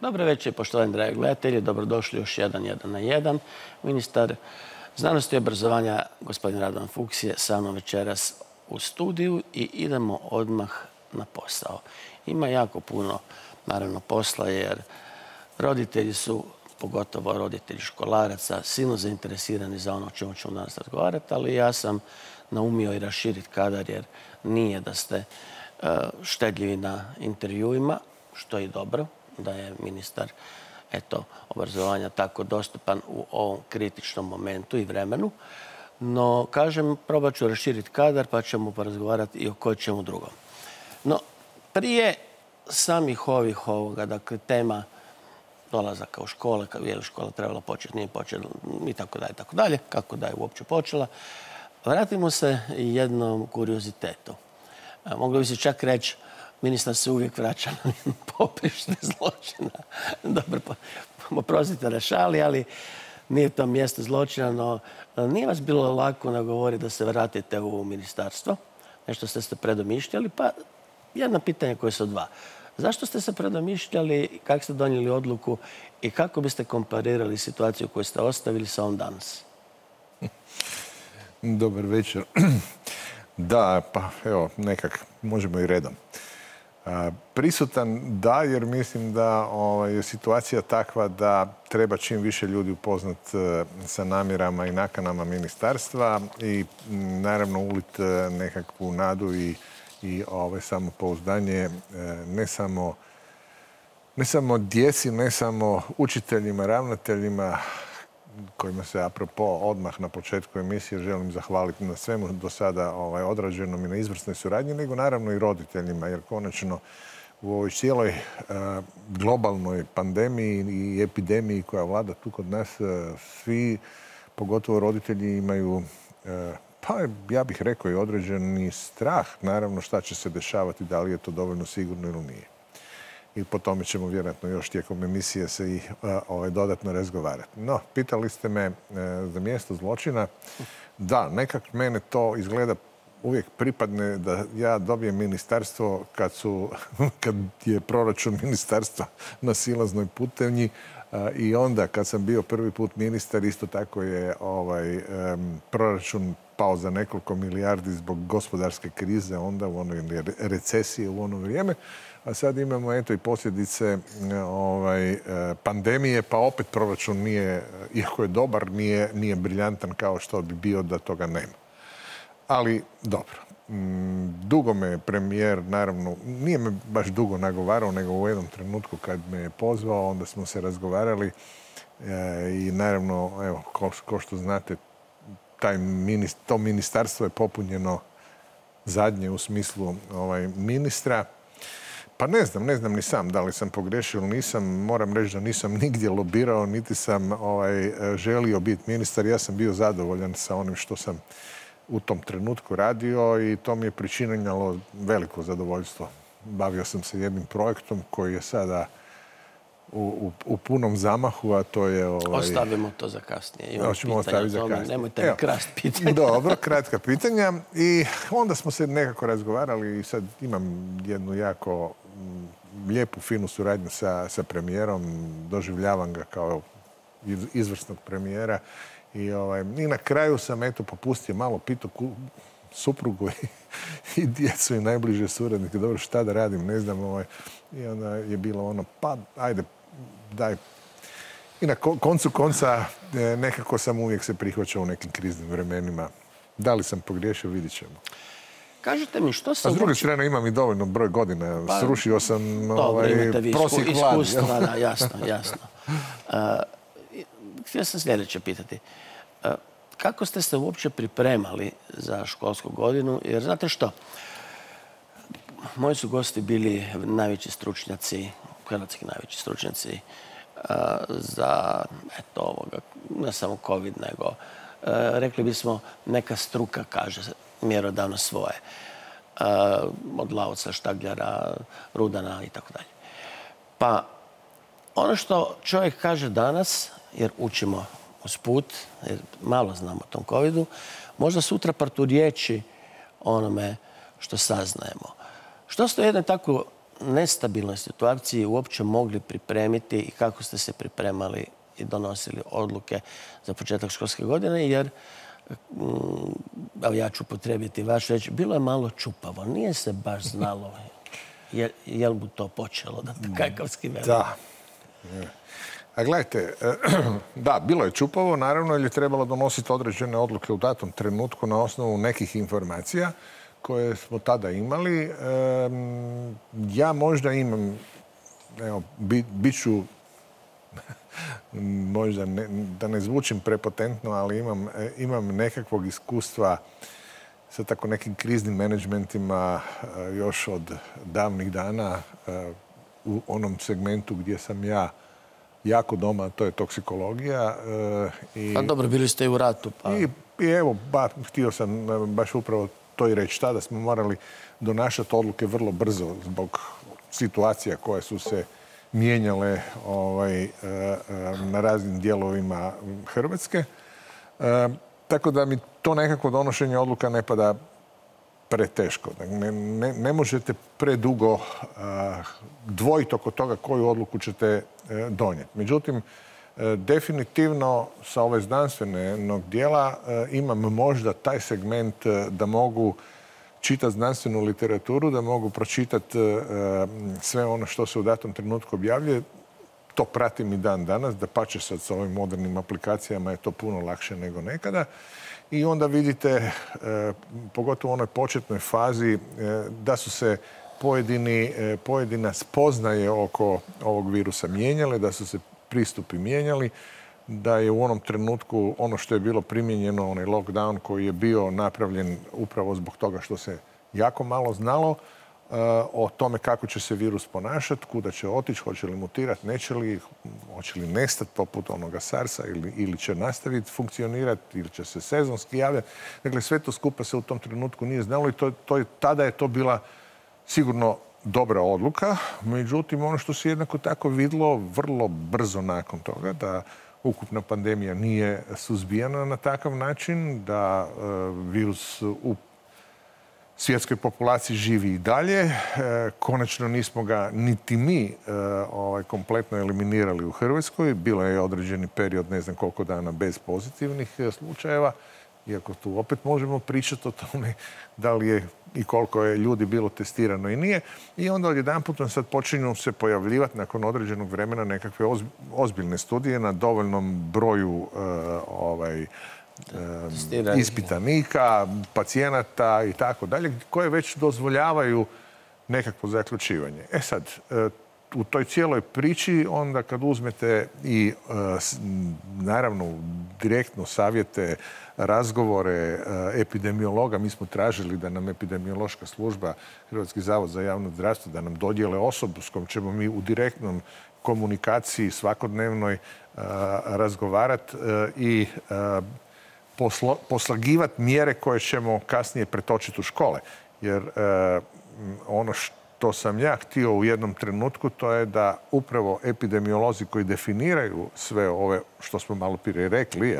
Dobro večer, poštovani dragi gledatelji. Dobrodošli još jedan na jedan. Ministar znanosti i obrazovanja, gospodin Radovan Fuchs, je sa mnom večeras u studiju i idemo odmah na posao. Ima jako puno, naravno, posla jer roditelji su, pogotovo roditelji školaraca, silno zainteresirani za ono o čemu ćemo danas razgovarati, ali ja sam naumio i raširiti kadar jer nije da ste štedljivi na intervjuima, što je i dobro, da je ministar obrazovanja tako dostupan u ovom kritičnom momentu i vremenu. No, kažem, probat ću raširiti kadar pa ćemo porazgovarati i o čemu drugom. No, prije samih ovoga, dakle, tema dolazaka u škole, je li škola trebala početi, nije počela i tako dalje, kako da je uopće počela. Vratimo se jednom kuriozitetu. Moglo bi se čak reći, ministar se uvijek vraća na poprište zločina. Dobro, oprostite na šali, ali nije to mjesto zločina, no nije vas bilo lako nagovoriti da se vratite u ministarstvo. Nešto ste se predomišljali, pa jedno pitanje koje su dva. Zašto ste se predomišljali, kako ste donijeli odluku i kako biste komparirali situaciju koju ste ostavili sa ovom danas? Dobar večer. Da, pa evo, nekak možemo i redom. Prisutan da, jer mislim da je situacija takva da treba čim više ljudi upoznat sa namjerama i nakanama ministarstva i naravno ulit nekakvu nadu i samopouzdanje ne samo djeci, ne samo učiteljima, ravnateljima, kojima se apropo odmah na početku emisije želim zahvaliti na svemu do sada odrađenom i na izvrsnoj suradnji, nego naravno i roditeljima, jer konačno u ovoj cijeloj globalnoj pandemiji i epidemiji koja vlada tu kod nas, svi, pogotovo roditelji, imaju, pa ja bih rekao, i određeni strah, naravno, šta će se dešavati, da li je to dovoljno sigurno ili nije. I po tome ćemo vjerojatno još tijekom emisije se i dodatno razgovarati. No, pitali ste me za mjesto zločina. Da, nekak mene to izgleda uvijek pripadne da ja dobijem ministarstvo kad je proračun ministarstva na silaznoj putanji i onda kad sam bio prvi put ministar isto tako je proračun pao za nekoliko milijardi zbog gospodarske krize, onda u onoj recesiji u ono vrijeme. A sad imamo eto i posljedice pandemije, pa opet proračun nije, iako je dobar, nije briljantan kao što bi bio da toga nema. Ali dobro, dugo me premijer, naravno, nije me baš dugo nagovarao, nego u jednom trenutku kad me je pozvao, onda smo se razgovarali i naravno, evo, ko što znate, to ministarstvo je popunjeno zadnje u smislu ministra. Pa ne znam ni sam da li sam pogriješio ili nisam. Moram reći da nisam nigdje lobirao, niti sam želio biti ministar. Ja sam bio zadovoljan sa onim što sam u tom trenutku radio i to mi je pričinjalo veliko zadovoljstvo. Bavio sam se jednim projektom koji je sada u punom zamahu, a to je... Ostavimo to za kasnije. Hoćemo ostaviti za kasnije. Nemojte mi krasti pitanja. Dobro, kratka pitanja. I onda smo se nekako razgovarali i sad imam jednu jako lijepu, finu suradnju sa premijerom. Doživljavam ga kao izvrsnog premijera. I na kraju sam popustio malo, pitao suprugu i djecu i najbliže suradnike. Dobro, šta da radim, ne znam. I onda je bilo ono, pa ajde, daj. I na koncu konca nekako sam uvijek se prihvaćao u nekim kriznim vremenima. Da li sam pogriješio, vidit ćemo. Kažete mi, što se... A s druge strane imam i dovoljno broj godina. Srušio sam prosjek vlade. Iskustva, da, jasno. Htio sam sljedeće pitati. Kako ste se uopće pripremali za školsku godinu? Jer znate što? Moji su gosti bili najveći stručnjaci, hrvatski najveći stručnjaci za ne samo COVID, nego rekli bismo neka struka kaže mjerodavno svoje. Od Lauca, Štagljara, Rudana i tako dalje. Pa ono što čovjek kaže danas, jer učimo usput, jer malo znamo o tom COVID-u, možda sutra proturječi onome što saznajemo. Što ste u jednoj tako nestabilnoj situaciji uopće mogli pripremiti i kako ste se pripremali i donosili odluke za početak školske godine, jer ja ću upotrijebiti vaš reč, bilo je malo čupavo. Nije se baš znalo je li mu to počelo, da kakavski veli. Da. A gledajte, da, bilo je čupavo, naravno, jer je trebalo donositi određene odluke u datom trenutku na osnovu nekih informacija koje smo tada imali. Ja možda imam, evo, bit ću, možda da ne zvučim prepotentno, ali imam nekakvog iskustva sa tako nekim kriznim menadžmentima još od davnih dana u onom segmentu gdje sam ja jako doma, to je toksikologija. Pa dobro, bili ste i u ratu. I evo, htio sam baš upravo to i reći. Tada smo morali donašati odluke vrlo brzo zbog situacija koje su se mijenjale na raznim dijelovima Hrvatske. Tako da mi to nekako donošenje odluka ne pada preteško. Ne možete predugo dvojiti oko toga koju odluku ćete donijeti. Međutim, definitivno sa ove znanstvenog dijela imam možda taj segment da mogu čitati znanstvenu literaturu, da mogu pročitati sve ono što se u datom trenutku objavljuje. To pratim i dan danas, da pače sad sa ovim modernim aplikacijama je to puno lakše nego nekada. I onda vidite, pogotovo u onoj početnoj fazi, da su se pojedina spoznaje oko ovog virusa mijenjale, da su se pristupi mijenjali, da je u onom trenutku ono što je bilo primijenjeno, onaj lockdown koji je bio napravljen upravo zbog toga što se jako malo znalo o tome kako će se virus ponašati, kuda će otići, hoće li mutirati, neće li, hoće li nestati poput onoga SARS-a ili će nastaviti funkcionirati ili će se sezonski javljati. Dakle, sve to skupa se u tom trenutku nije znalo i tada je to bila sigurno dobra odluka. Međutim, ono što se jednako tako vidjelo vrlo brzo nakon toga, da ukupna pandemija nije suzbijana na takav način, da virus u svjetskoj populaciji živi i dalje. Konačno nismo ga niti mi kompletno eliminirali u Hrvatskoj. Bilo je određeni period, ne znam koliko dana, bez pozitivnih slučajeva. Iako tu opet možemo pričati o tome da li je i koliko je ljudi bilo testirano i nije. I onda odjedanput sad počinju se pojavljivati nakon određenog vremena nekakve ozbiljne studije na dovoljnom broju ispitanika, pacijenata i tako dalje, koje već dozvoljavaju nekakvo zaključivanje. Sad, u toj cijeloj priči, onda kad uzmete i naravno direktno savjete, razgovore epidemiologa, mi smo tražili da nam epidemiološka služba, Hrvatski zavod za javno zdravstvo, da nam dodijele osobu s kojom ćemo mi u direktnom komunikaciji svakodnevnoj razgovarati i poslagivati mjere koje ćemo kasnije pretočiti u škole. Jer ono što sam ja htio u jednom trenutku, to je da upravo epidemiolozi koji definiraju sve ove što smo malo prije rekli,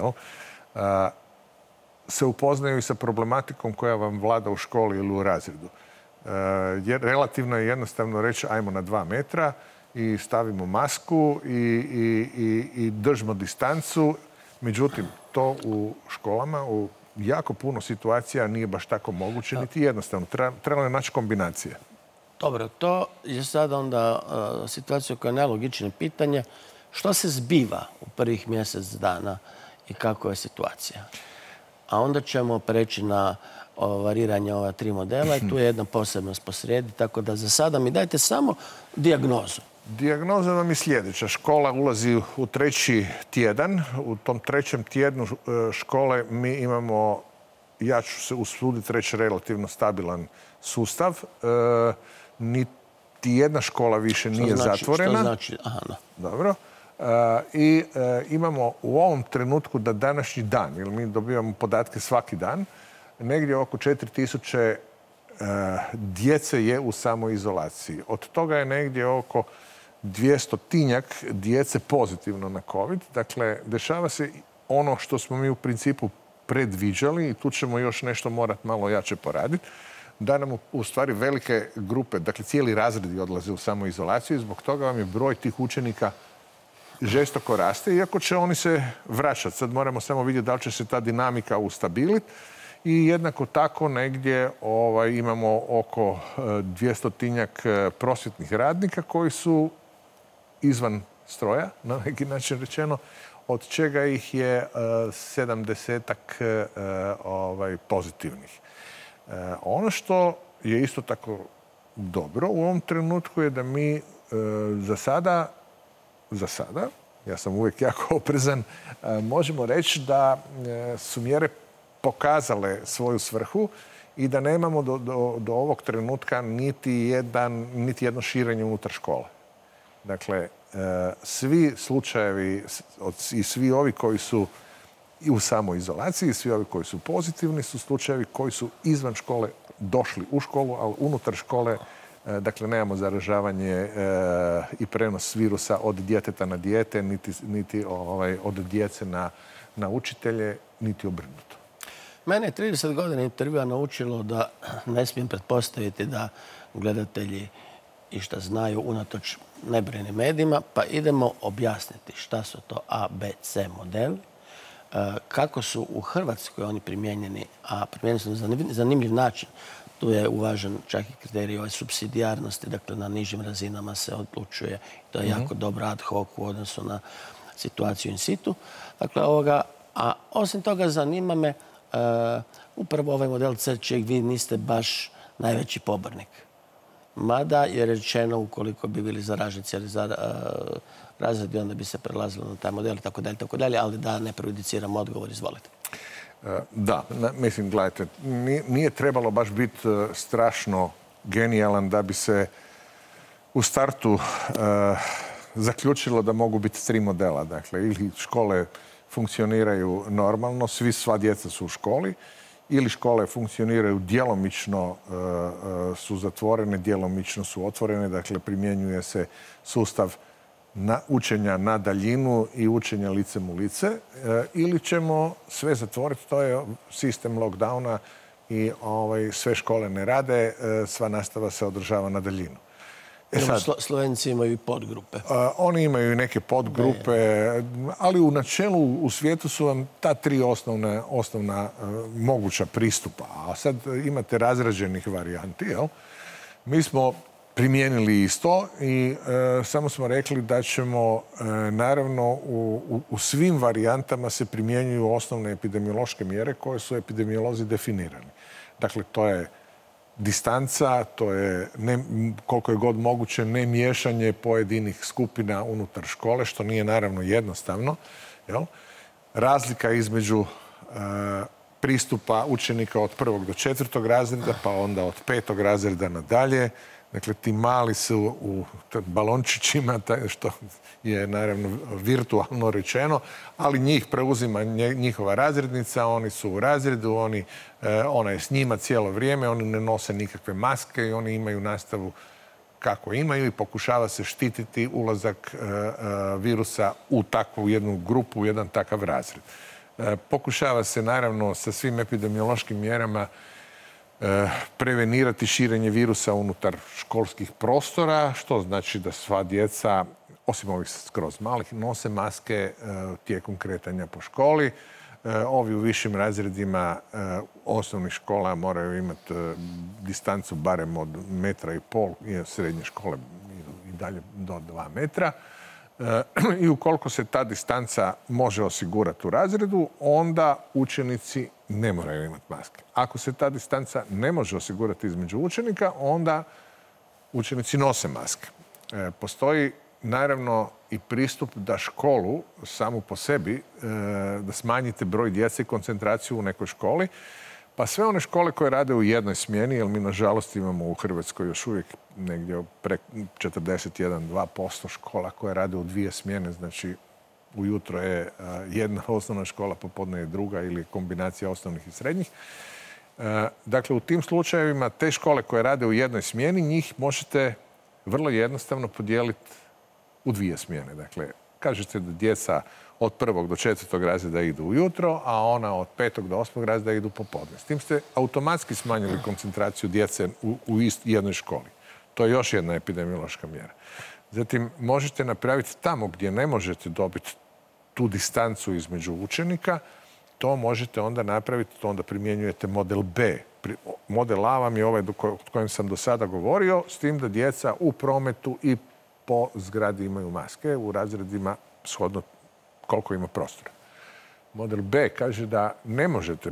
se upoznaju i sa problematikom koja vam vlada u školi ili u razredu. Jer relativno je jednostavno reći ajmo na 2 metra i stavimo masku i držimo distancu. Međutim, to u školama, u jako puno situacija nije baš tako moguće, niti jednostavno. Trebalo je naći kombinacije. Dobro, to je sad onda situacija koja je najlogičnije pitanje. Što se zbiva u prvih mjesec dana i kako je situacija? A onda ćemo preći na variranje ova 3 modela i tu je jedna posebnost posrijedi, tako da za sada mi dajte samo dijagnozu. Dijagnoza vam je sljedeća. Škola ulazi u 3. tjedan. U tom 3. tjednu škole mi imamo, ja ću se usuditi reći, relativno stabilan sustav. Niti jedna škola više nije zatvorena. Što znači? Aha, no. Dobro. I imamo u ovom trenutku da današnji dan, jer mi dobivamo podatke svaki dan, negdje oko 4000 djece je u samoizolaciji. Od toga je negdje oko 200-tinjak djece pozitivno na COVID. Dakle, dešava se ono što smo mi u principu predviđali i tu ćemo još nešto morati malo jače poraditi. da nam u stvari velike grupe, dakle cijeli razredi odlaze u samoizolaciju i zbog toga vam je broj tih učenika žestoko raste, iako će oni se vraćati. Sad moramo samo vidjeti da li će se ta dinamika ustabiliti. I jednako tako negdje imamo oko 200-tinjak prosvjetnih radnika koji su izvan stroja, na neki način rečeno, od čega ih je 70-ak pozitivnih. Ono što je isto tako dobro u ovom trenutku je da mi za sada, ja sam uvijek jako oprezan, možemo reći da su mjere pokazale svoju svrhu i da nemamo do ovog trenutka niti jedno širenje unutar škole. Dakle, svi slučajevi i svi ovi koji su i u samoizolaciji, svi ovi koji su pozitivni su slučajevi koji su izvan škole došli u školu, ali unutar škole, dakle, nemamo zaražavanje i prenos virusa od djeteta na dijete, niti od djece na učitelje, niti obrnuto. Mene je 30 godina intervjua naučilo da ne smijem pretpostaviti da gledatelji išta znaju unatoč nebrojnim medijima, pa idemo objasniti šta su to A, B, C modeli, kako su u Hrvatskoj oni primijenjeni, a primijenjeni su na zanimljiv način. Tu je uvažen čak i kriterij supsidijarnosti, dakle na nižim razinama se odlučuje. To je jako dobro ad hoc u odnosu na situaciju in situ. Dakle, a osim toga zanima me upravo ovaj model C, čijeg vi niste baš najveći pobornik. Mada je rečeno ukoliko bi bili zaraženi cijeli razredi, onda bi se prelazilo na taj model i tako dalje, ali da ne prejudiciram odgovor, izvolite. Da, mislim, gledajte, nije trebalo baš biti strašno genijalan da bi se u startu zaključilo da mogu biti 3 modela. Dakle, ili škole funkcioniraju normalno, sva djeca su u školi, ili škole funkcioniraju djelomično, su zatvorene, djelomično su otvorene, dakle primjenjuje se sustav učenja na daljinu i učenja licem u lice, ili ćemo sve zatvoriti, to je sistem lockdowna i sve škole ne rade, sva nastava se održava na daljinu. Slovenci imaju i podgrupe. Oni imaju i neke podgrupe, ali u načelu u svijetu su vam ta 3 osnovna moguća pristupa. A sad imate razrađenih varijanti, jel? Mi smo primijenili isto i samo smo rekli da ćemo, naravno, u svim varijantama se primjenjuju osnovne epidemiološke mjere koje su epidemiolozi definirani. Dakle, to je distanca, to je koliko je god moguće ne miješanje pojedinih skupina unutar škole, što nije naravno jednostavno. Razlika između pristupa učenika od 1. do 4. razreda, pa onda od 5. razreda nadalje. Dakle, ti mali su u balončićima, što je naravno virtualno rečeno, ali njih preuzima njihova razrednica, oni su u razredu, ona je s njima cijelo vrijeme, oni ne nose nikakve maske i oni imaju nastavu kako imaju i pokušava se štititi ulazak virusa u takvu jednu grupu, u jedan takav razred. Pokušava se naravno sa svim epidemiološkim mjerama prevenirati širenje virusa unutar školskih prostora, što znači da sva djeca, osim ovih skroz malih, nose maske tijekom kretanja po školi. Ovi u višim razredima osnovnih škola moraju imati distancu barem od 1,5 m, srednje škole i dalje do 2 metra. I ukoliko se ta distanca može osigurati u razredu, onda učenici ne moraju imati maske. Ako se ta distanca ne može osigurati između učenika, onda učenici nose maske. Postoji naravno i pristup da školu samu po sebi, da smanjite broj djece i koncentraciju u nekoj školi, pa sve one škole koje rade u jednoj smjeni, jer mi nažalost imamo u Hrvatskoj još uvijek negdje preko 41-2% škola koje rade u 2 smjene, znači ujutro je jedna osnovna škola, popodne je druga ili kombinacija osnovnih i srednjih. Dakle, u tim slučajevima te škole koje rade u jednoj smjeni, njih možete vrlo jednostavno podijeliti u 2 smjene. Dakle, kažete da djeca od 1. do 4. razreda idu ujutro, a ona od 5. do 8. razreda idu popodne. S tim ste automatski smanjili koncentraciju djece u jednoj školi. To je još jedna epidemiološka mjera. Zatim, možete napraviti tamo gdje ne možete dobiti tu distancu između učenika, to možete onda napraviti, to onda primjenjujete model B. Model A vam je ovaj o kojem sam do sada govorio, s tim da djeca u prometu i po zgradi imaju maske, u razredima shodno koliko ima prostora. Model B kaže da ne možete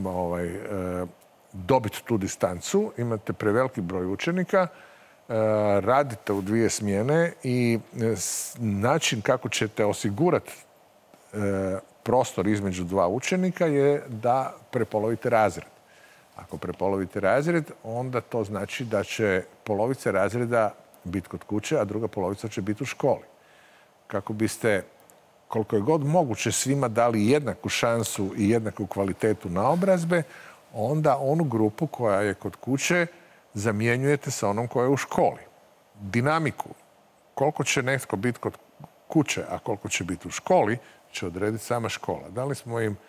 dobiti tu distancu, imate preveliki broj učenika, radite u 2 smjene i način kako ćete osigurati prostor između 2 učenika je da prepolovite razred. Ako prepolovite razred, onda to znači da će polovica razreda biti kod kuće, a druga polovica će biti u školi. Kako biste, koliko je god moguće, svima dali jednaku šansu i jednaku kvalitetu naobrazbe, onda onu grupu koja je kod kuće zamjenjujete sa onom koja je u školi. Dinamiku, koliko će netko biti kod kuće, a koliko će biti u školi, će odrediti sama škola. Dali smo im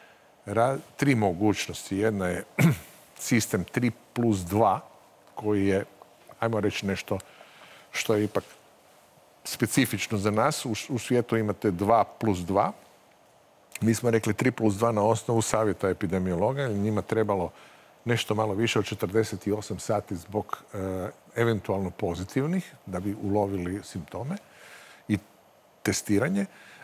3 mogućnosti. Jedna je sistem 3+2, koji je, ajmo reći, nešto što je ipak specifično za nas. U svijetu imate 2+2. Mi smo rekli 3+2 na osnovu savjeta epidemiologa, jer njima trebalo nešto malo više od 48 sati zbog eventualno pozitivnih, da bi ulovili simptome i testiranje.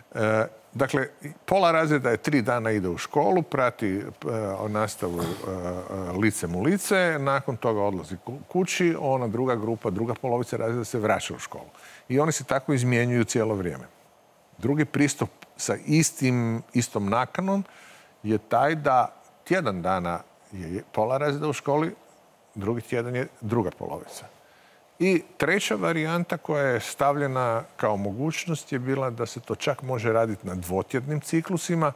Dakle, pola razreda je 3 dana ide u školu, prati nastavu licem u lice, nakon toga odlazi kući, ona druga grupa, druga polovica razreda se vraća u školu. I oni se tako izmjenjuju cijelo vrijeme. Drugi pristup sa istom nakanom je taj da tjedan dana je pola razreda u školi, drugi tjedan je druga polovica. I treća varijanta koja je stavljena kao mogućnost je bila da se to čak može raditi na dvotjednim ciklusima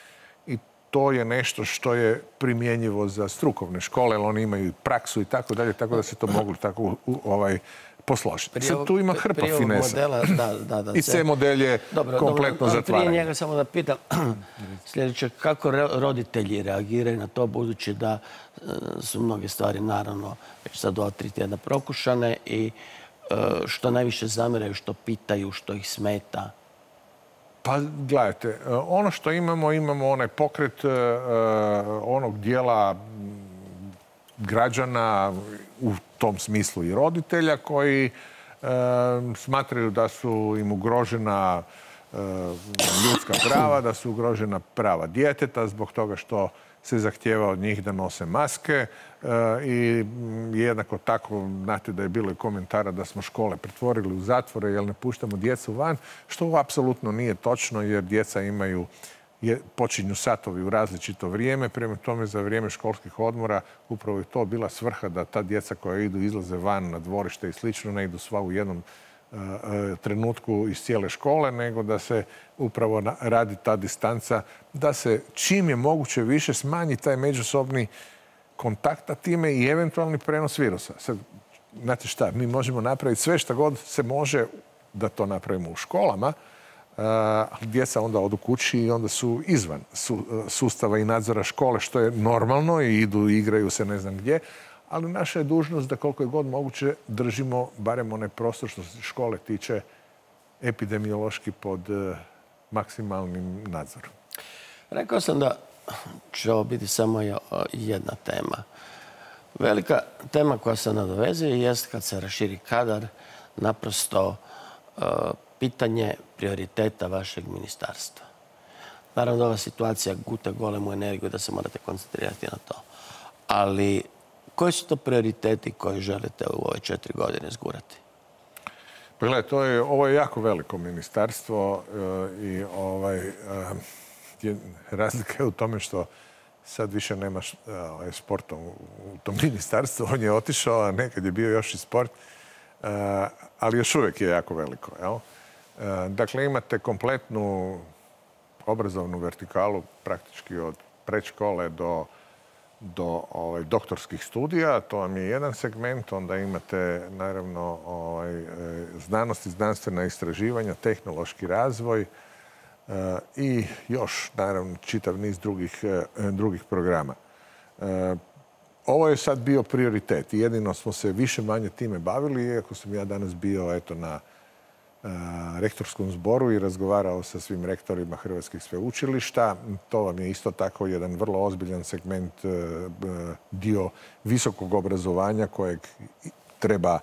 i to je nešto što je primjenjivo za strukovne škole, jer oni imaju praksu i tako dalje, tako da se to moglo tako posložiti. Sad tu ima hrpa finesa. I C model je kompletno zatvaranje. Prije njega samo da pitam sljedeće, kako roditelji reagiraju na to, budući da su mnoge stvari, naravno, već sad 2-3 tjedna prokušane i što najviše zamjeraju, što pitaju, što ih smeta? Pa, gledajte, ono što imamo onaj pokret onog dijela građana, u tom smislu i roditelja, koji smatraju da su im ugrožena ljudska prava, da su ugrožena prava djeteta zbog toga što se zahtijeva od njih da nose maske i jednako tako, znate da je bilo i komentara da smo škole pretvorili u zatvore jer ne puštamo djecu van, što apsolutno nije točno jer djeca počinju satovi u različito vrijeme, prema tome za vrijeme školskih odmora upravo je to bila svrha da ta djeca koja izlaze van na dvorište i slično ne idu sva u jednom trenutku iz cijele škole, nego da se upravo radi ta distanca, da se čim je moguće više smanji taj međusobni kontakt, a time i eventualni prenos virusa. Sad, znate šta, mi možemo napraviti sve što god se može da to napravimo u školama, djeca onda odu kući i onda su izvan sustava i nadzora škole, što je normalno i idu i igraju se ne znam gdje, ali naša je dužnost da koliko je god moguće držimo barem onaj prostor što se škole tiče epidemiološki pod maksimalnim nadzorom. Rekao sam da će ovo biti samo jedna tema. Velika tema koja se nadovezuje jest kad se raširi kadar, naprosto pitanje prioriteta vašeg ministarstva. Naravno, ova situacija guta golemu energiju da se morate koncentrirati na to. Ali koji su to prioriteti koje želite u ove 4 godine zgurati? Pa gledaj, ovo je jako veliko ministarstvo i razlika je u tome što sad više nema sporta u tom ministarstvu. On je otišao, a nekad je bio još i sport, ali još uvijek je jako veliko. Dakle, imate kompletnu obrazovnu vertikalu praktički od predškole do doktorskih studija. To vam je jedan segment. Onda imate, naravno, znanost i znanstvena istraživanja, tehnološki razvoj, i još, naravno, čitav niz drugih programa. Ovo je sad bio prioritet i jedino smo se više manje time bavili, iako sam ja danas bio na rektorskom zboru i razgovarao sa svim rektorima hrvatskih sveučilišta. To vam je isto tako jedan vrlo ozbiljan segment, dio visokog obrazovanja kojeg treba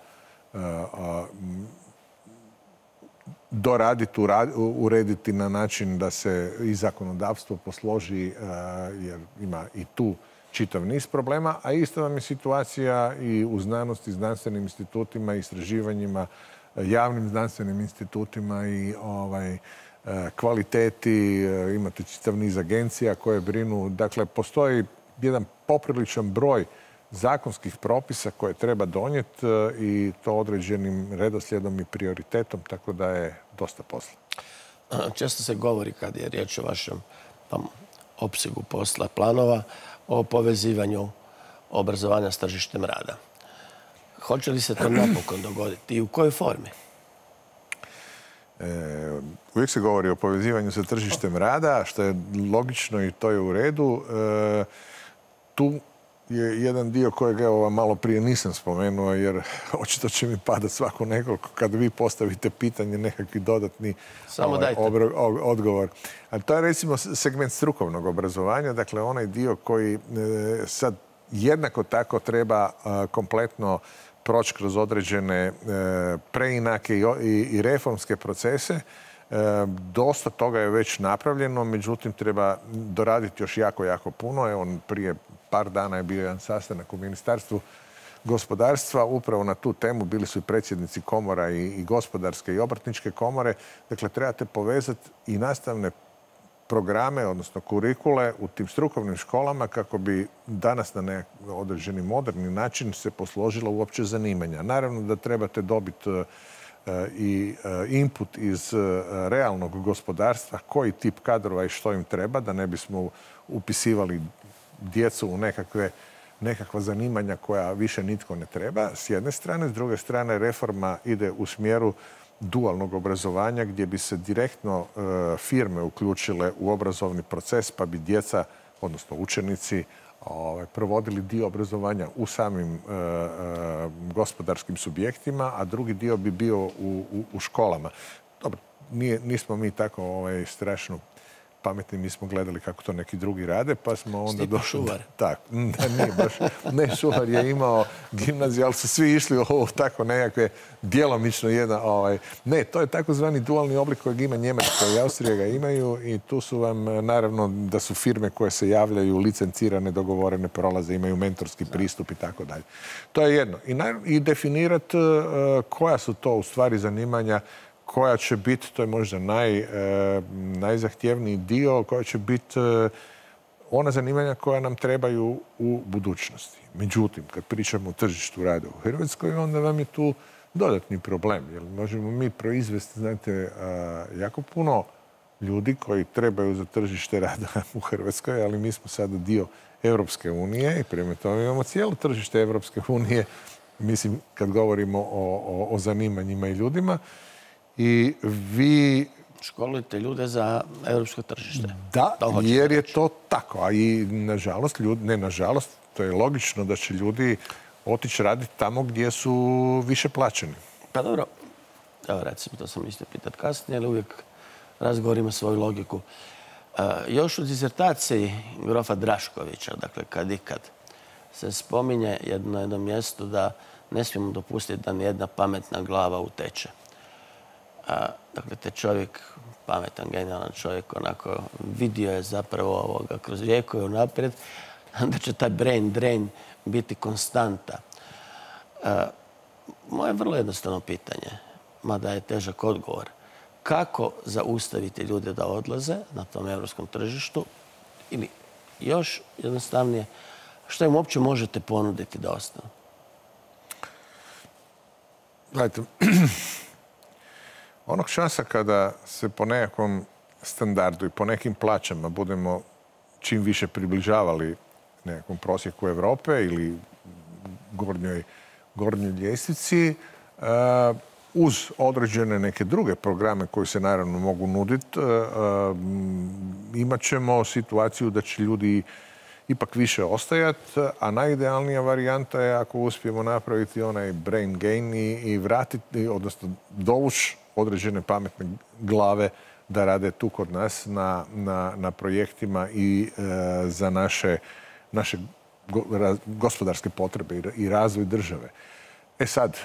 doraditi, urediti na način da se i zakonodavstvo posloži, jer ima i tu čitav niz problema, a isto vam je situacija i u znanosti, znanstvenim institutima, istraživanjima, javnim znanstvenim institutima i kvaliteti. Imate čitav niz agencija koje brinu. Dakle, postoji jedan popriličan broj zakonskih propisa koje treba donijeti i to određenim redoslijedom i prioritetom, tako da je dosta posla. Često se govori, kad je riječ o vašem opsegu posla, planova, o povezivanju obrazovanja s tržištem rada. Hoće li se to napokon dogoditi i u kojoj formi? Uvijek se govori o povezivanju sa tržištem rada, što je logično i to je u redu. Tu je jedan dio kojeg malo prije nisam spomenuo, jer očito će mi padati svako nekoliko kad vi postavite pitanje, nekakvi dodatni odgovor. A to je recimo segment strukovnog obrazovanja, dakle onaj dio koji sad jednako tako treba kompletno proći kroz određene preinake i reformske procese. Dosta toga je već napravljeno, međutim treba doraditi još jako puno. Evo, prije par dana je bio jedan sastanak u Ministarstvu gospodarstva. Upravo na tu temu bili su i predsjednici komora i gospodarske i obrtničke komore. Dakle, trebate povezati i nastavne programe, odnosno kurikule u tim strukovnim školama kako bi danas na određeni moderni način se posložila uopće zanimanja. Naravno da trebate dobiti i input iz realnog gospodarstva, koji tip kadrova i što im treba, da ne bismo upisivali djecu u nekakva zanimanja koja više nitko ne treba, s jedne strane. S druge strane, reforma ide u smjeru dualnog obrazovanja gdje bi se direktno firme uključile u obrazovni proces, pa bi djeca, odnosno učenici, provodili dio obrazovanja u samim gospodarskim subjektima, a drugi dio bi bio u školama. Dobro, nismo mi tako strašno pametni, mi smo gledali kako to neki drugi rade, pa smo onda došli... Šuvar. Tak, nije baš. Ne, Šuvar je imao gimnaziju, ali su svi išli u tako nekakve djelomično Ne, to je takozvani dualni oblik kojeg ima Njemačka i Austrija ga imaju i tu su vam, naravno, da su firme koje se javljaju, licencirane, dogovorene prolaze, imaju mentorski pristup i tako dalje. To je jedno. I definirati koja su to u stvari zanimanja koja će biti, to je možda najzahtjevniji dio, koja će biti ona zanimanja koja nam trebaju u budućnosti. Međutim, kad pričamo o tržištu rada u Hrvatskoj, onda vam je tu dodatni problem. Jer možemo mi proizvesti, znate, jako puno ljudi koji trebaju za tržište rada u Hrvatskoj, ali mi smo sada dio Europske unije i prema tome imamo cijelo tržište Europske unije, mislim, kad govorimo o zanimanjima i ljudima. I vi školujete ljude za europsko tržište. Da, jer je to tako. A i nažalost, to je logično da će ljudi otići raditi tamo gdje su više plaćeni. Pa dobro, evo recimo, to sam isto pitati kasnije, ali uvijek razgovor ima svoju logiku. Još u disertaciji grofa Draškovića, dakle kad ikad, se spominje na jednom mjestu da ne smijemo dopustiti da nijedna pametna glava uteče. Dakle, te čovjek, pametan, genijalan čovjek, onako vidio je zapravo kroz vijekove unaprijed da će taj brain drain biti konstanta. Moje vrlo jednostavno pitanje, mada je težak odgovor, kako zaustaviti ljude da odlaze na tom europskom tržištu ili još jednostavnije, što im uopće možete ponuditi da ostanu? Gledajte, onog časa kada se po nekakvom standardu i po nekim plaćama budemo čim više približavali nekakvom prosjeku Europe ili gornjoj ljestvici, uz određene neke druge programe koji se naravno mogu nuditi, imat ćemo situaciju da će ljudi ipak više ostajati, a najidealnija varijanta je ako uspijemo napraviti onaj brain gain i vratiti, odnosno dovući određene pametne glave da rade tu kod nas na projektima i za naše gospodarske potrebe i razvoj države. Sad,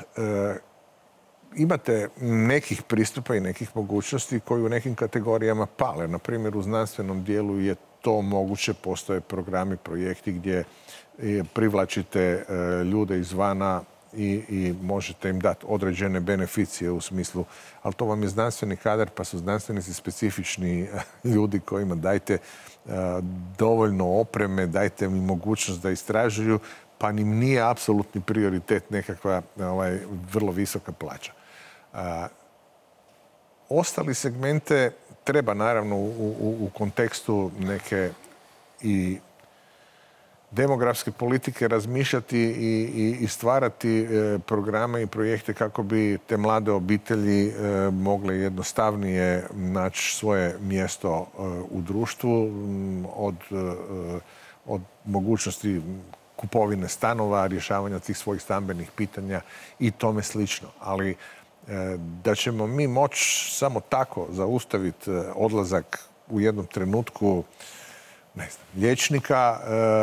imate nekih pristupa i nekih mogućnosti koji u nekim kategorijama pale. Na primjer, u znanstvenom dijelu je to moguće, postoje programi, projekti gdje privlačite ljude izvana i možete im dati određene beneficije u smislu, ali to vam je znanstveni kadar, pa su znanstvenici specifični ljudi kojima dajte dovoljno opreme, dajte im mogućnost da istražuju, pa nim nije apsolutni prioritet nekakva vrlo visoka plaća. Ostali segmente treba naravno u kontekstu neke i demografske politike razmišljati i stvarati programe i projekte kako bi te mlade obitelji mogle jednostavnije naći svoje mjesto u društvu od mogućnosti kupovine stanova, rješavanja tih svojih stambenih pitanja i tome slično. Ali da ćemo mi moći samo tako zaustaviti odlazak u jednom trenutku liječnika,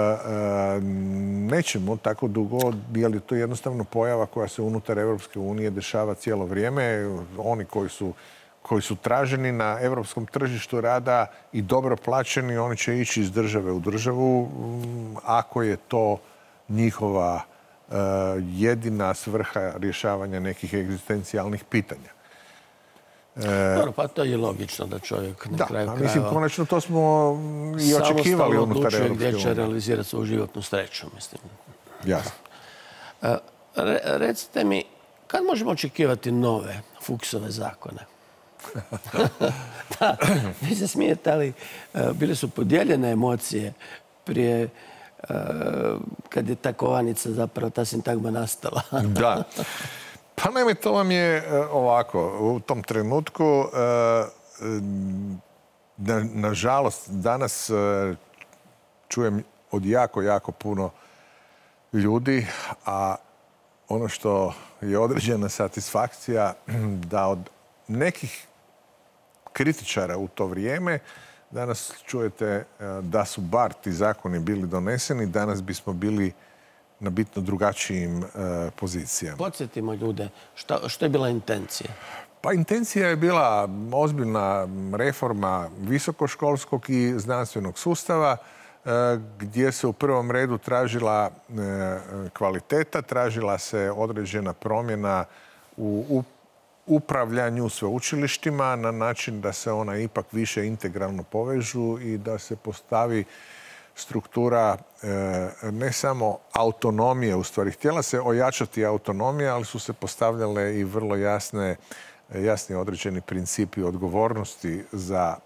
nećemo tako dugo, jer je to jednostavno pojava koja se unutar Europske unije dešava cijelo vrijeme. Oni koji su traženi na europskom tržištu rada i dobro plaćeni, oni će ići iz države u državu ako je to njihova jedina svrha rješavanja nekih egzistencijalnih pitanja. Dobro, pa to je logično da čovjek na kraju krajeva... Mislim, konačno to smo i očekivali unutar Europske unije. Gdje će realizirati svoju životnu sreću, mislim. Jasno. Recite mi, kad možemo očekivati nove Fuchsove zakone? Da, vi se smijete, ali bile su podijeljene emocije prije kad je ta kovanica, zapravo ta sintagma nastala. Da. Pa naime, to vam je ovako, u tom trenutku, nažalost, danas čujem od jako puno ljudi, a ono što je određena satisfakcija da od nekih kritičara u to vrijeme danas čujete da su bar ti zakoni bili doneseni, danas bismo bili na bitno drugačijim pozicijama. Podsjetimo ljude, što je bila intencija? Pa intencija je bila ozbiljna reforma visokoškolskog i znanstvenog sustava, gdje se u prvom redu tražila kvaliteta, tražila se određena promjena u upravljanju sveučilištima na način da se ona ipak više integralno povežu i da se postavi struktura ne samo autonomije, u stvari htjela se ojačati autonomija, ali su se postavljale i vrlo jasni određeni principi odgovornosti za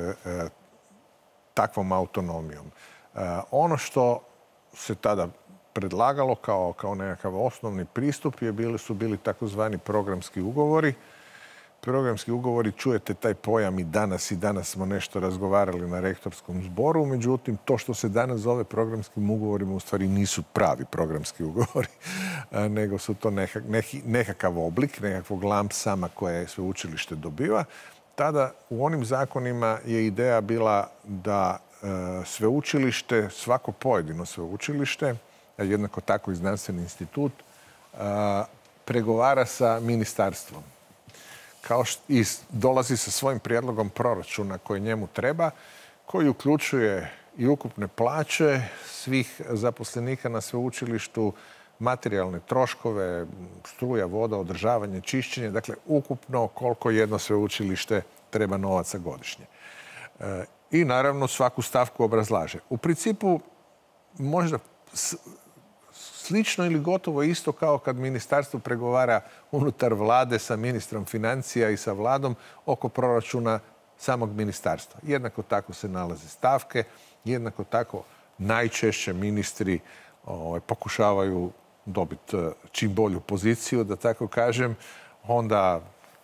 takvom autonomijom. Ono što se tada predlagalo kao nekakav osnovni pristup su bili takozvani programski ugovori. Programski ugovori, čujete taj pojam i danas smo nešto razgovarali na rektorskom zboru, međutim, to što se danas zove programskim ugovorima u stvari nisu pravi programski ugovori, nego su to nekakav oblik, nekakvog lampsama koje sveučilište dobiva. Tada u onim zakonima je ideja bila da sveučilište, svako pojedino sveučilište, jednako tako i znanstveni institut, pregovara sa ministarstvom. I dolazi sa svojim prijedlogom proračuna koji njemu treba, koji uključuje i ukupne plaće svih zaposlenika na sveučilištu, materijalne troškove, struja, voda, održavanje, čišćenje, dakle ukupno koliko jedno sveučilište treba novaca godišnje. I naravno svaku stavku obrazlaže. U principu možda slično ili gotovo isto kao kad ministarstvo pregovara unutar vlade sa ministrom financija i sa vladom oko proračuna samog ministarstva. Jednako tako se nalaze stavke, jednako tako najčešće ministri pokušavaju dobiti čim bolju poziciju, da tako kažem, Onda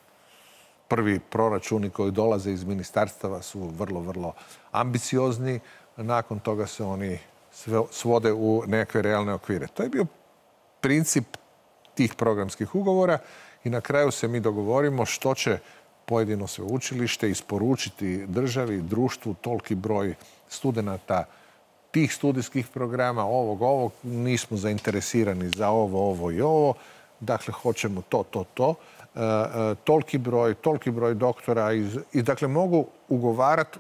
prvi proračuni koji dolaze iz ministarstava su vrlo, vrlo ambiciozni. Nakon toga se oni svode u nekakve realne okvire. To je bio princip tih programskih ugovora i na kraju se mi dogovorimo što će pojedino sveučilište isporučiti državi, društvu, toliki broj studenata tih studijskih programa, ovog, nismo zainteresirani za ovo i ovo, dakle, hoćemo to. Toliki broj doktora i dakle, mogu ugovarati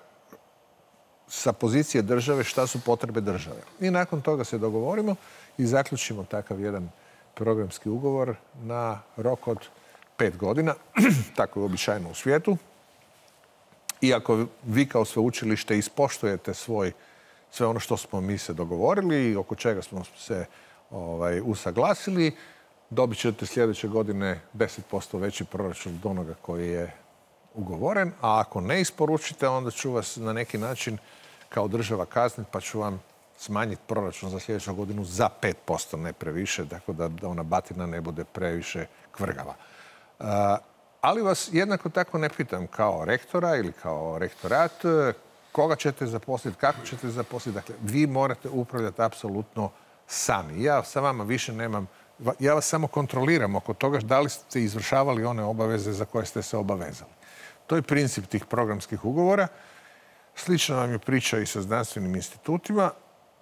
sa pozicije države šta su potrebe države. I nakon toga se dogovorimo i zaključimo takav jedan programski ugovor na rok od 5 godina. Tako je uobičajeno u svijetu. I ako vi kao sveučilište ispoštujete sve ono što smo mi se dogovorili i oko čega smo se usaglasili, dobit ćete sljedeće godine 10% veći proračun od onoga koji je ugovoren, a ako ne isporučite, onda ću vas na neki način kao država kazniti, pa ću vam smanjiti proračun za sljedeću godinu za 5%, ne previše, tako da ona batina ne bude previše kvrgava. Ali vas jednako tako ne pitam kao rektora ili kao rektorat koga ćete zaposliti, kako ćete zaposliti. Dakle, vi morate upravljati apsolutno sami. Ja sa vama više nemam, ja vas samo kontroliram oko toga da li ste izvršavali one obaveze za koje ste se obavezali. To je princip tih programskih ugovora. Slično vam je priča i sa znanstvenim institutima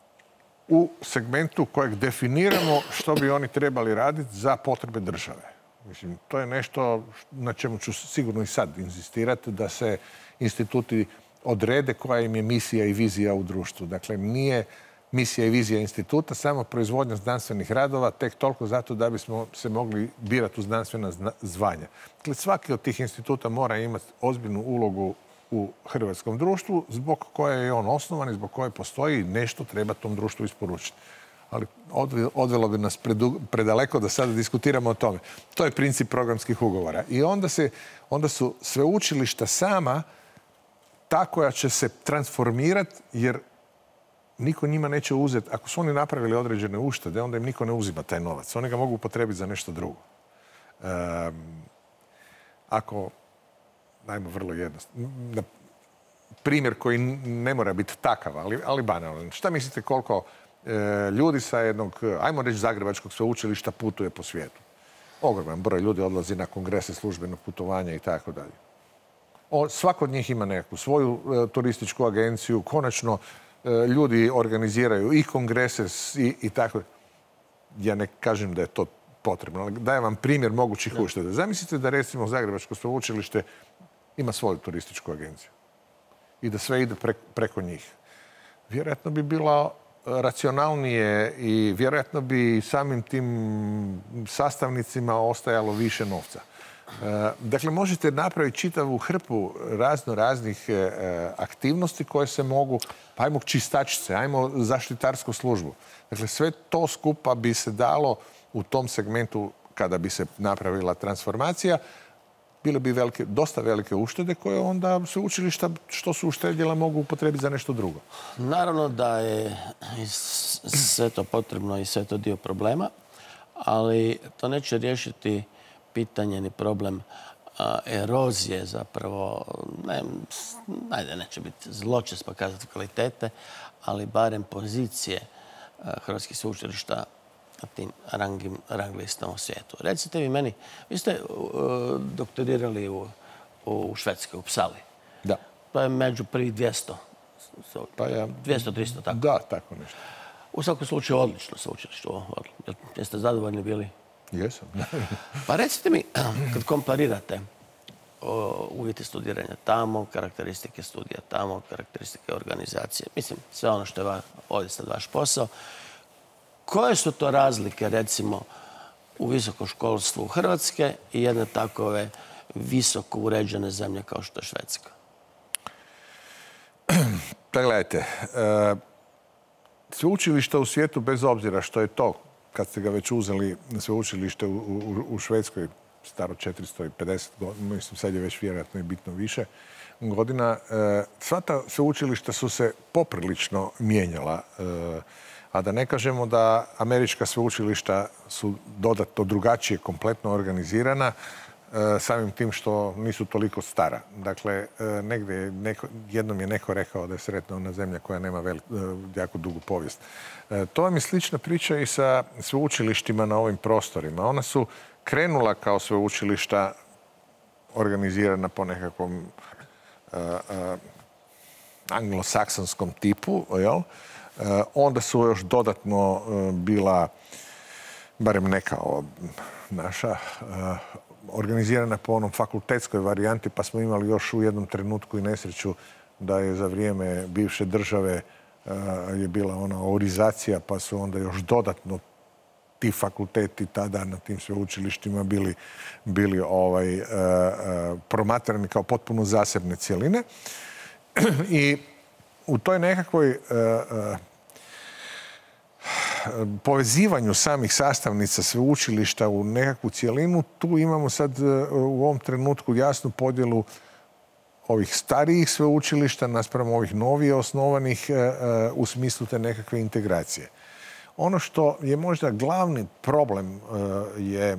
u segmentu kojeg definiramo što bi oni trebali raditi za potrebe države. Mislim, to je nešto na čemu ću sigurno i sad inzistirati, da se instituti odrede koja im je misija i vizija u društvu. Dakle, nije misija i vizija instituta samo proizvodnja znanstvenih radova, tek toliko zato da bismo se mogli birati u znanstvena zvanja. Dakle, svaki od tih instituta mora imati ozbiljnu ulogu u hrvatskom društvu, zbog koje je on osnovan i zbog koje postoji, nešto treba tom društvu isporučiti. Ali odvelo bi nas predaleko da sada diskutiramo o tome. To je princip programskih ugovora. I onda su sveučilišta sama ta koja će se transformirati, jer niko njima neće uzeti. Ako su oni napravili određene uštede, onda im niko ne uzima taj novac. Oni ga mogu upotrijebiti za nešto drugo. Dajmo vrlo jednostavno. Primjer koji ne mora biti takav, ali banalan. Šta mislite koliko ljudi sa jednog, ajmo reći, zagrebačkog sveučilišta putuje po svijetu? Ogroman broj ljudi odlazi na kongrese, službeno putovanja i tako dalje. Svako od njih ima nekakvu svoju turističku agenciju. Konačno, ljudi organiziraju i kongrese i tako. Ja ne kažem da je to potrebno, ali dajem vam primjer mogućih ušteda. Zamislite da, recimo, Zagrebačko sveučilište ima svoju turističku agenciju i da sve ide preko njih. Vjerojatno bi bilo racionalnije i vjerojatno bi samim tim sastavnicima ostajalo više novca. Dakle, možete napraviti čitavu hrpu raznih aktivnosti koje se mogu, pa ajmo čistačice, ajmo zaštitarsku službu. Dakle, sve to skupa bi se dalo u tom segmentu kada bi se napravila transformacija. Bile bi dosta velike uštede koje onda sveučilišta što su uštedjela mogu upotrijebiti za nešto drugo. Naravno da je sve to potrebno i sve to dio problema, ali to neće riješiti pitanje ni problem erozije zapravo. Neće biti zločest pokazati kvalitete, ali barem pozicije hrvatskih sveučilišta na tim rang listama u svijetu. Recite vi meni, vi ste doktorirali u Švedskoj, u Psali. Da. To je među prvih 200. 200-300, tako? Da, tako nešto. U svakom slučaju odlično sveučilište. Jeste zadovoljni bili? Jesam. Pa recite mi, kad komparirate uvjeti studiranja tamo, karakteristike studija tamo, karakteristike organizacije, mislim, sve ono što je ovdje sad vaš posao, koje su to razlike, recimo, u visokom školstvu Hrvatske i jedne takove visoko uređene zemlje kao što je Švedska? Pa gledajte, sveučilišta u svijetu, bez obzira što je to, kad ste ga već uzeli, sveučilište u Švedskoj, staro 450 godina, mislim, sad je već vjerojatno i bitno više godina, sva ta sveučilišta su se poprilično mijenjala. A da ne kažemo da američka sveučilišta su dodatno drugačije kompletno organizirana. samim tim što nisu toliko stara. Dakle, jednom je neko rekao da je sretna ona zemlja koja nema jako dugu povijest. To vam je slična priča i sa sveučilištima na ovim prostorima. Ona su krenula kao sveučilišta organizirana po nekakvom anglosaksonskom tipu, jel? Onda su još dodatno bila, barem neka naša, organizirana po onom fakultetskoj varijanti, pa smo imali još u jednom trenutku i nesreću da je za vrijeme bivše države je bila ona aurizacija, pa su onda još dodatno ti fakulteti tada na tim sveučilištima bili promatrani kao potpuno zasebne cjeline. I u toj nekakvoj povezivanju samih sastavnica sveučilišta u nekakvu cjelinu, tu imamo sad u ovom trenutku jasnu podjelu ovih starijih sveučilišta naspram ovih novije osnovanih u smislu te nekakve integracije. Ono što je možda glavni problem je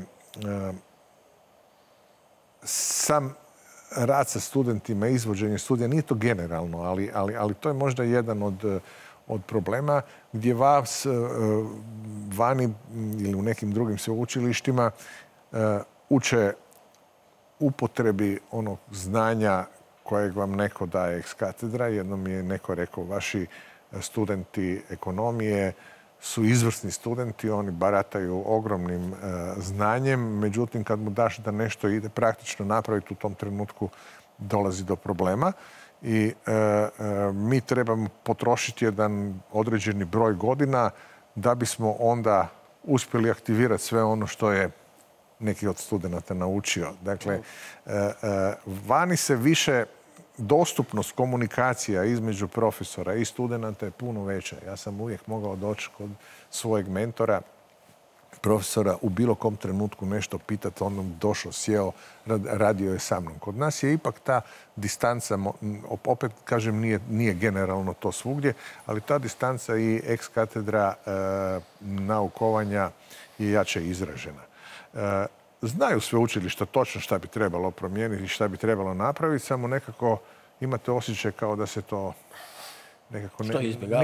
sam rad sa studentima, izvođenje studija. Nije to generalno, ali to je možda jedan od problema gdje vas vani ili u nekim drugim sveučilištima uče upotrebi onog znanja kojeg vam neko daje ex katedra. Jednom je neko rekao, vaši studenti ekonomije su izvrsni studenti, oni barataju ogromnim znanjem, međutim kad mu daš da nešto ide praktično napraviti, u tom trenutku dolazi do problema. I mi trebamo potrošiti jedan određeni broj godina da bismo onda uspjeli aktivirati sve ono što je neki od studenata naučio. Dakle, vani se više dostupnost komunikacija između profesora i studenata je puno veća. Ja sam uvijek mogao doći kod svojeg mentora, profesora, u bilo kom trenutku nešto pitati, on nam došao, sjeo, radio je sa mnom. Kod nas je ipak ta distanca, opet kažem, nije generalno to svugdje, ali ta distanca i ex katedra naukovanja je jače izražena. Znaju sveučilišta točno šta bi trebalo promijeniti i šta bi trebalo napraviti, samo nekako imate osjećaj kao da se to nekako... Što izbjegava?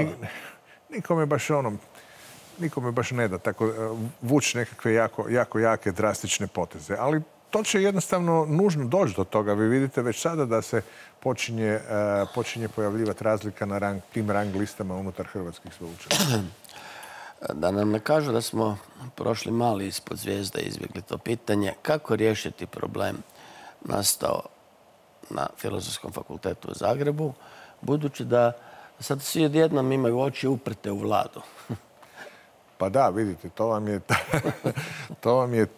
Nikome baš ne da tako vući nekakve jako jake drastične poteze. Ali to će jednostavno nužno doći do toga. Vi vidite već sada da se počinje pojavljivati razlika na tim rang listama unutar hrvatskih sveučilišta. Da nam ne kažu da smo prošli mali ispod zvijezda i izbjegli to pitanje, kako riješiti problem nastao na Filozofskom fakultetu u Zagrebu, budući da sad svi odjednom imaju oči uprte u vladu. Pa da, vidite, to vam je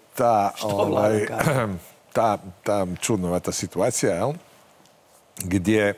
ta čudnovata situacija, jel? Gdje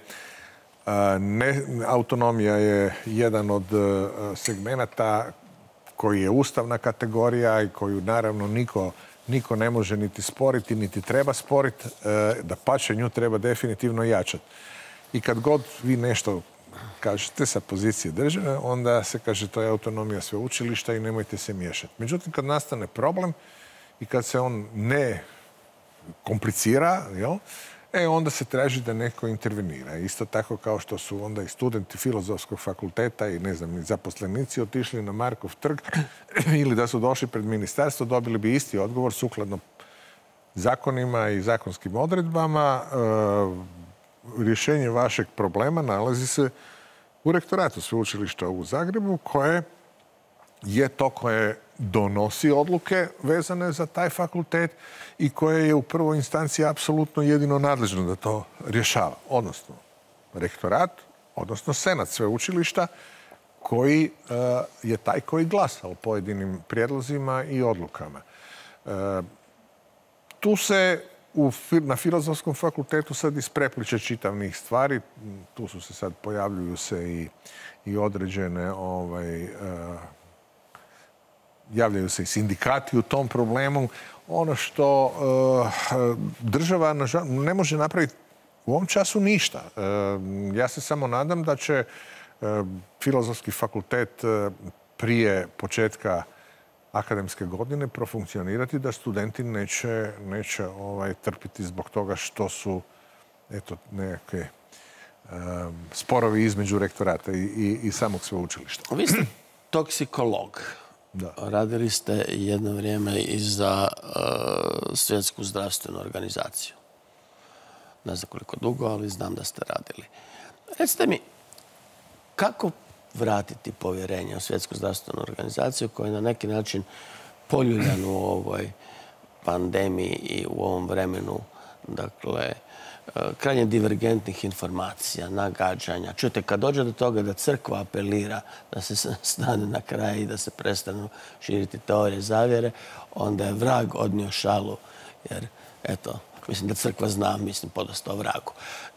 autonomija je jedan od segmenata koji je ustavna kategorija i koju naravno niko ne može niti sporiti, niti treba sporiti. Dapače, nju treba definitivno jačati. I kad god vi nešto kažete sa pozicije države, onda se kaže to je autonomija sveučilišta i nemojte se miješati. Međutim, kad nastane problem i kad se on ne komplicira, jel, onda se traži da neko intervenira. Isto tako kao što su onda i studenti Filozofskog fakulteta i zaposlenici otišli na Markov trg ili da su došli pred ministarstvo, dobili bi isti odgovor sukladno zakonima i zakonskim odredbama. Rješenje vašeg problema nalazi se u rektoratu sveučilišta u Zagrebu, koje je to koje donosi odluke vezane za taj fakultet i koje je u prvoj instanciji apsolutno jedino nadležno da to rješava. Odnosno, rektorat, odnosno senat sveučilišta, koji je taj koji glasa o pojedinim prijedlozima i odlukama. Tu se na Filozofskom fakultetu sad isprepliče čitav niz stvari. Tu su se sad, pojavljuju se i određene javljaju se i sindikati u tom problemu. Ono što država ne može napraviti u ovom času ništa. Ja se samo nadam da će Filozofski fakultet prije početka akademske godine profunkcionirati, da studenti neće trpiti zbog toga što su nekakve sporovi između rektorata i samog sveučilišta. Vi ste toksikolog. Da. Radili ste jedno vrijeme i za Svjetsku zdravstvenu organizaciju. Ne znam koliko dugo, ali znam da ste radili. Recite mi, kako vratiti povjerenje u Svjetsku zdravstvenu organizaciju koja je na neki način poljuljana u ovoj pandemiji i u ovom vremenu, dakle, krajnje divergentnih informacija, nagađanja. Čujete, kad dođe do toga da crkva apelira da se stane na kraj i da se prestanu širiti teorije zavjere, onda je vrag odnio šalu, jer, eto, mislim da crkva zna, mislim, podosta o vragu.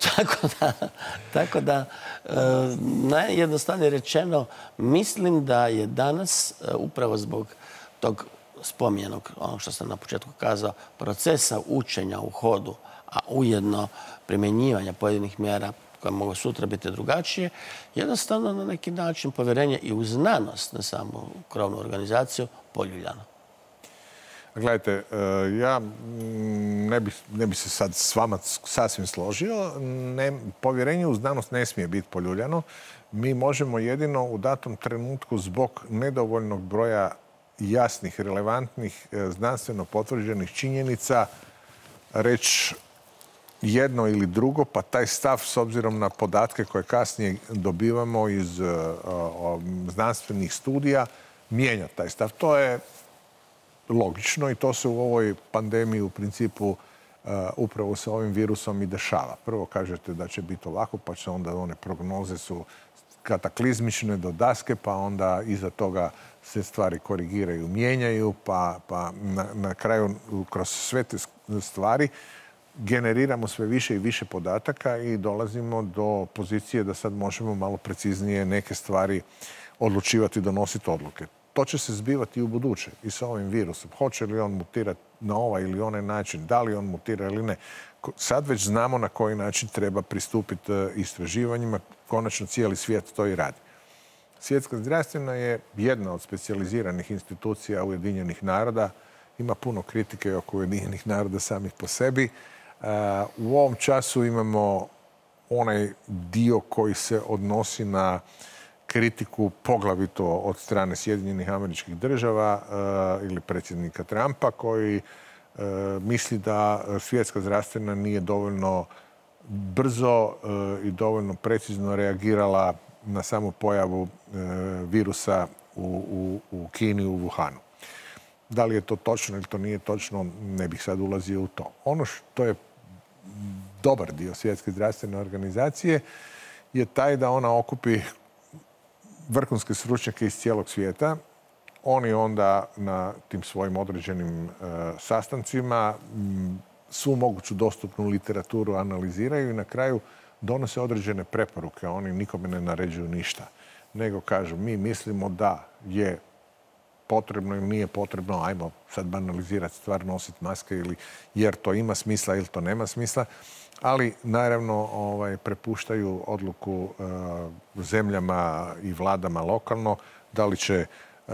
Tako da, najjednostavnije rečeno, mislim da je danas, upravo zbog tog spominjanog, ono što sam na početku kazao, procesa učenja u hodu, a ujedno primjenjivanja pojedinih mjera koje mogu sutra biti drugačije, jednostavno na neki način povjerenje i u znanost, ne samo u krovnu organizaciju, poljuljano. Gledajte, ja ne bi se sad s vama sasvim složio. Povjerenje u znanost ne smije biti poljuljano. Mi možemo jedino u datom trenutku zbog nedovoljnog broja jasnih, relevantnih, znanstveno potvrđenih činjenica reći jedno ili drugo, pa taj stav s obzirom na podatke koje kasnije dobivamo iz znanstvenih studija, mijenja taj stav. To je logično i to se u ovoj pandemiji u principu upravo sa ovim virusom i dešava. Prvo kažete da će biti ovako, pa će onda one prognoze su kataklizmične do daske, pa onda iza toga se stvari korigiraju, mijenjaju, pa na kraju kroz sve te stvari generiramo sve više i više podataka i dolazimo do pozicije da sad možemo malo preciznije neke stvari odlučivati, donositi odluke. To će se zbivati i u buduće i sa ovim virusom. Hoće li on mutirati na ovaj ili onaj način, da li on mutira ili ne. Sad već znamo na koji način treba pristupiti istraživanjima. Konačno cijeli svijet to i radi. Svjetska zdravstvena je jedna od specijaliziranih institucija Ujedinjenih naroda. Ima puno kritike oko Ujedinjenih naroda samih po sebi. U ovom času imamo onaj dio koji se odnosi na kritiku poglavito od strane Sjedinjenih Američkih Država ili predsjednika Trumpa koji misli da svjetska zdravstvena nije dovoljno brzo i dovoljno precizno reagirala na samu pojavu virusa u Kini, u Wuhanu. Da li je to točno ili to nije točno, ne bih sad ulazio u to. Ono što je dobar dio Svjetske zdravstvene organizacije je taj da ona okupi vrhunske stručnjake iz cijelog svijeta. Oni onda na tim svojim određenim sastancima svu moguću dostupnu literaturu analiziraju i na kraju donose određene preporuke. Oni nikome ne naređuju ništa, nego kažu mi mislimo da je potrebno ili nije potrebno, ajmo sad banalizirati stvar, nositi maske ili jer to ima smisla ili to nema smisla, ali naravno prepuštaju odluku zemljama i vladama lokalno da li će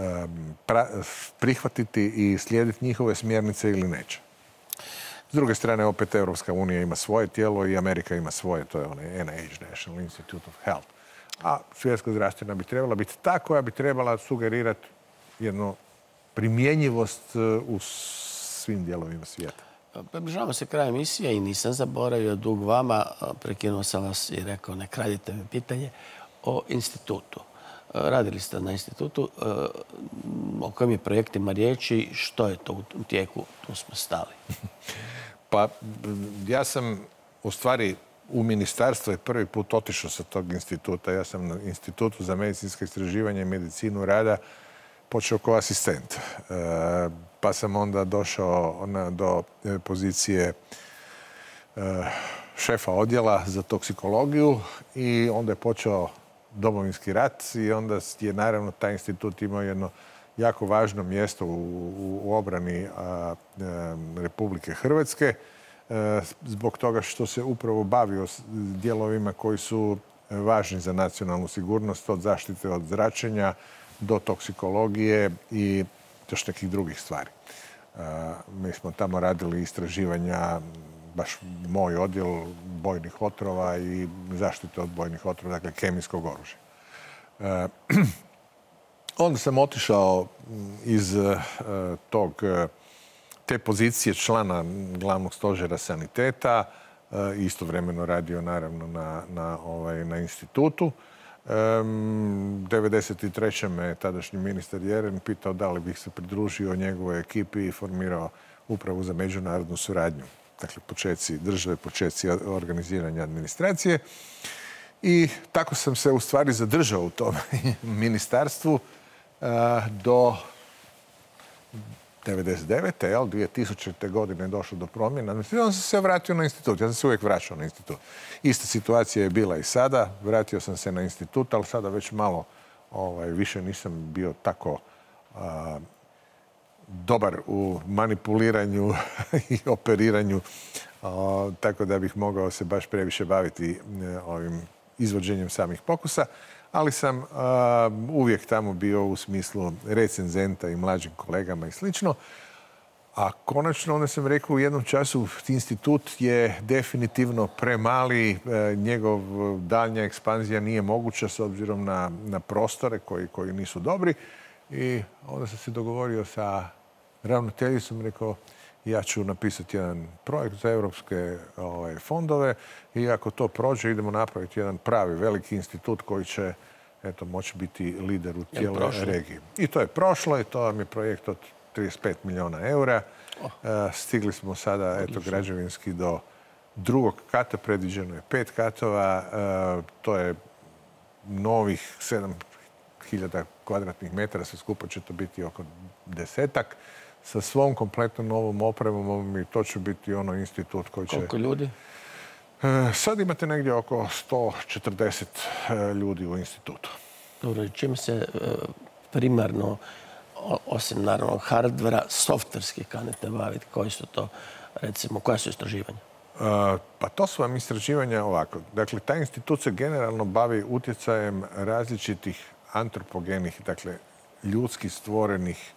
prihvatiti i slijediti njihove smjernice ili neće. S druge strane, opet Europska unija ima svoje tijelo i Amerika ima svoje, to je onaj NIH, National Institute of Health. A svjetska zdravstvena bi trebala biti ta koja bi trebala sugerirati jednu primjenjivost u svim dijelovima svijeta. Približavamo se kraju emisije i nisam zaboravio dug vama. Prekinuo sam vas i rekao ne kradite mi pitanje o institutu. Radili ste na institutu. O kojim je projektima riječi? Što je to u tijeku? Tu smo stali. Pa ja sam u stvari u ministarstvo je prvi put otišao sa tog instituta. Ja sam na Institutu za medicinske istraživanje i medicinu rada počeo kao asistent. Pa sam onda došao do pozicije šefa odjela za toksikologiju i onda je počeo Domovinski rat i onda je naravno taj institut imao jedno jako važno mjesto u obrani Republike Hrvatske zbog toga što se upravo bavio dijelovima koji su važni za nacionalnu sigurnost, od zaštite od zračenja do toksikologije i još nekih drugih stvari. Mi smo tamo radili istraživanja, baš moj odjel bojnih otrova i zaštite od bojnih otrova, dakle kemijskog oružja. Onda sam otišao iz te pozicije člana glavnog stožera saniteta, istovremeno radio naravno na institutu. 1993. me tadašnji ministar Jeren pitao da li bih se pridružio njegovoj ekipi i formirao Upravu za međunarodnu suradnju. Dakle, početci države, početci organiziranja administracije. I tako sam se u stvari zadržao u tom ministarstvu do 1999. 2000. godine je došlo do promjena. Onda sam se vratio na institut. Ja sam se uvijek vraćao na institut. Ista situacija je bila i sada. Vratio sam se na institut, ali sada već malo više nisam bio tako dobar u manipuliranju i operiranju, tako da bih mogao se baš previše baviti ovim izvođenjem samih pokusa. Ali sam uvijek tamo bio u smislu recenzenta i mlađim kolegama i slično. A konačno, onda sam rekao u jednom času, institut je definitivno premali, njegov daljnja ekspanzija nije moguća s obzirom na prostore koji nisu dobri. I onda sam se dogovorio sa ravnateljicom, rekao, ja ću napisati jedan projekt za europske fondove i ako to prođe, idemo napraviti jedan pravi veliki institut koji će moći biti lider u cijeloj regiji. I to je prošlo i to vam je projekt od 35 milijuna eura. Stigli smo sada građevinski do drugog kata, predviđeno je 5 katova. To je novih 7.000 kvadratnih metara, sve skupo će to biti oko 10-ak. Sa svom kompletnom novom opremom i to će biti institut koji će... Koliko ljudi? Sad imate negdje oko 140 ljudi u institutu. Dobro, čim se primarno, osim naravno hardvera, softverski kanete baviti? Koji su to, recimo, koja su istraživanja? Pa to su vam istraživanja ovako. Dakle, taj institut se generalno bavi utjecajem različitih antropogenih, dakle, ljudski stvorenih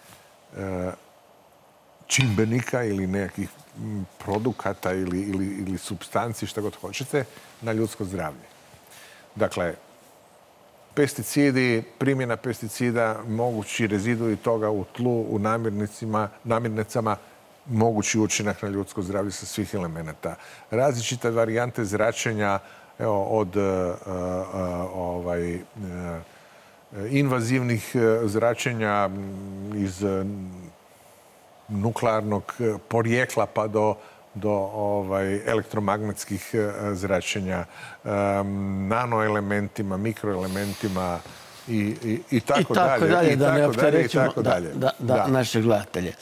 čimbenika ili nekakvih produkata ili supstanci, što god hoćete, na ljudsko zdravlje. Dakle, pesticidi, primjena pesticida, mogući rezidui toga u tlu, u namirnicama, mogući učinak na ljudsko zdravlje sa svih elemenata. Različite varijante zračenja, od invazivnih zračenja iz nuklearnog porijekla pa do elektromagnetskih zračenja, nanoelementima, mikroelementima i tako dalje. Da ne opterećemo naše gledatelje.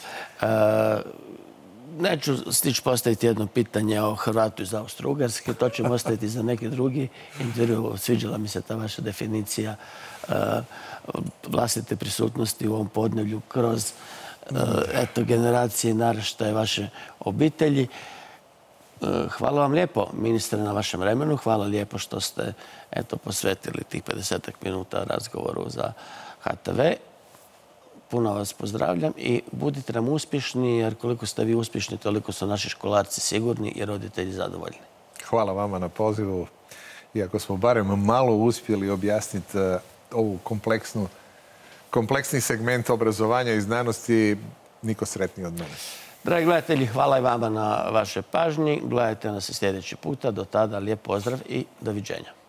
Neću stići postaviti jedno pitanje o Hrvatu iz Austro-Ugarske. To ćemo ostaviti za neki drugi intervju. Sviđala mi se ta vaša definicija vlastite prisutnosti u ovom podneblju kroz generacije i naraštaje vaše obitelji. Hvala vam lijepo, ministre, na vašem vremenu. Hvala lijepo što ste posvetili tih 50 minuta razgovoru za HTV. Puno vas pozdravljam i budite nam uspješni, jer koliko ste vi uspješni, toliko su naši školarci sigurni i roditelji zadovoljni. Hvala vama na pozivu. Iako smo barem malo uspjeli objasniti ovu kompleksni segment obrazovanja i znanosti, niko sretniji od mene. Dragi gledatelji, hvala i vama na vašoj pažnji. Gledajte nas i sljedeći puta. Do tada lijep pozdrav i doviđenja.